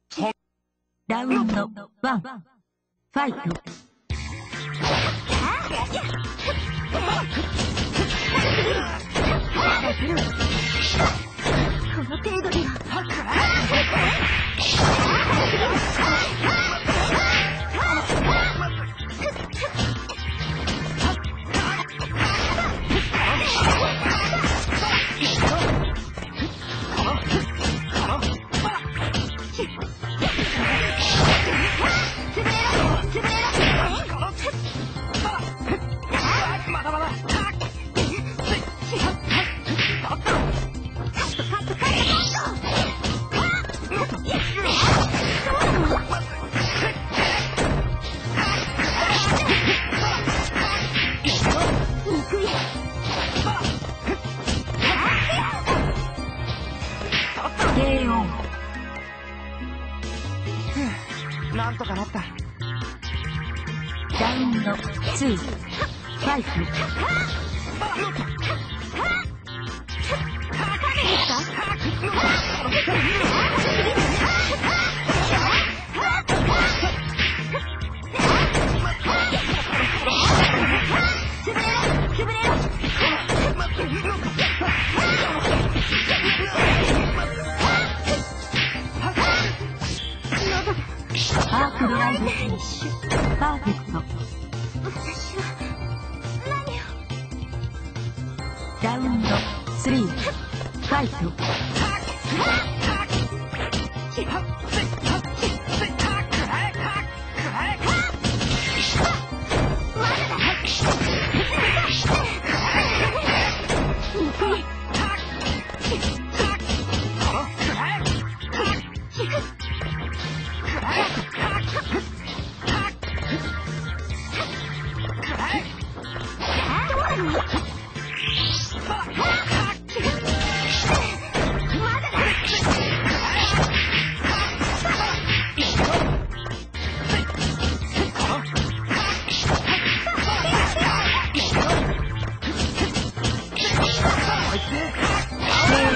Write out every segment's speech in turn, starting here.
ラウンドワン、ファイト。この程度では。 なんとかなった。 ラウンド2、ファイト。パークドライブ、パーフェクト。 私は何を。 ラウンド3、ファイト。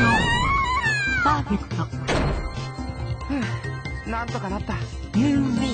パーフェクト。 なんとかなった。 You win.